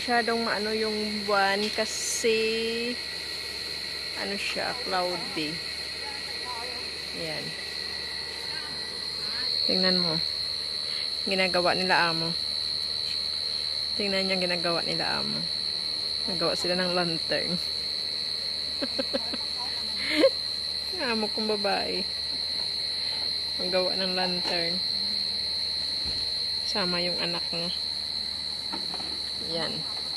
masyadong maano yung buwan kasi ano siya, cloudy. Yan. Tingnan mo. Ginagawa nila amo. Tingnan niyo ginagawa nila amo. Nagawa sila ng lantern. Amo kong babae. Ang gawa ng lantern. Sama yung anak niya. Yan.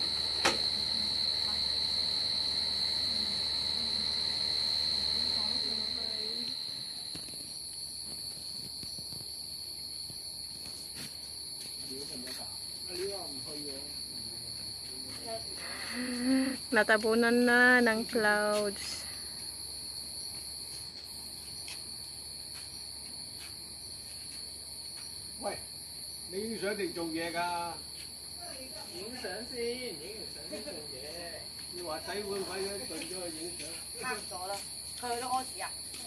Natabunan na ng clouds. 喂，你上嚟做嘢㗎？ 影相先，影完相先做嘢。 你話洗碗費咗，盡咗去影相。 差唔多啦，去咗屙屎啊！